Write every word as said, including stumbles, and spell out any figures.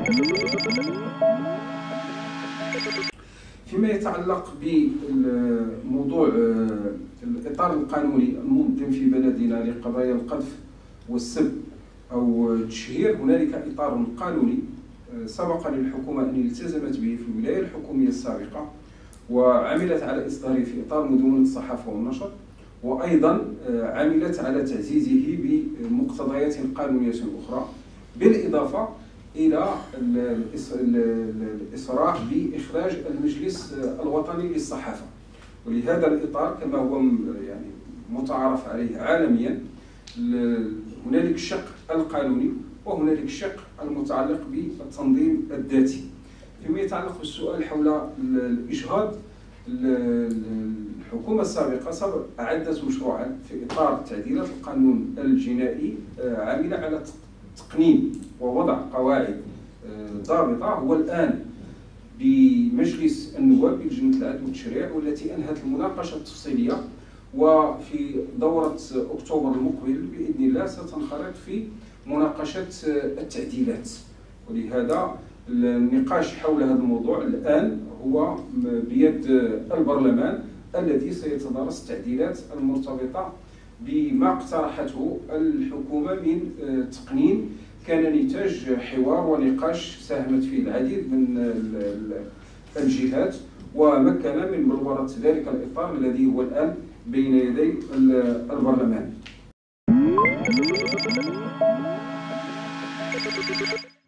فيما يتعلق بموضوع الإطار القانوني المنظم في بلدنا لقضايا القذف والسب أو التشهير، هنالك إطار قانوني سبق للحكومة أن التزمت به في الولاية الحكومية السابقة، وعملت على إصداره في إطار مدونة الصحافة والنشر، وأيضا عملت على تعزيزه بمقتضيات قانونية أخرى، بالإضافة إلى الإصرار بإخراج المجلس الوطني للصحافة. ولهذا الإطار كما هو يعني متعارف عليه عالميا، هنالك الشق القانوني وهنالك الشق المتعلق بالتنظيم الذاتي. فيما يتعلق بالسؤال حول الإجهاض، الحكومة السابقة أعدت مشروعا في إطار تعديلات القانون الجنائي عاملة على تقنين ووضع قواعد ضابطة. هو الآن بمجلس النواب بلجنة العدل والتشريع، والتي أنهت المناقشة التفصيلية، وفي دورة أكتوبر المقبل بإذن الله ستنخرط في مناقشة التعديلات. ولهذا النقاش حول هذا الموضوع الآن هو بيد البرلمان، الذي سيتدارس التعديلات المرتبطة بما اقترحته الحكومة من تقنين كان نتاج حوار ونقاش ساهمت فيه العديد من الجهات، ومكن من بلورة ذلك الإطار الذي هو الآن بين يدي البرلمان.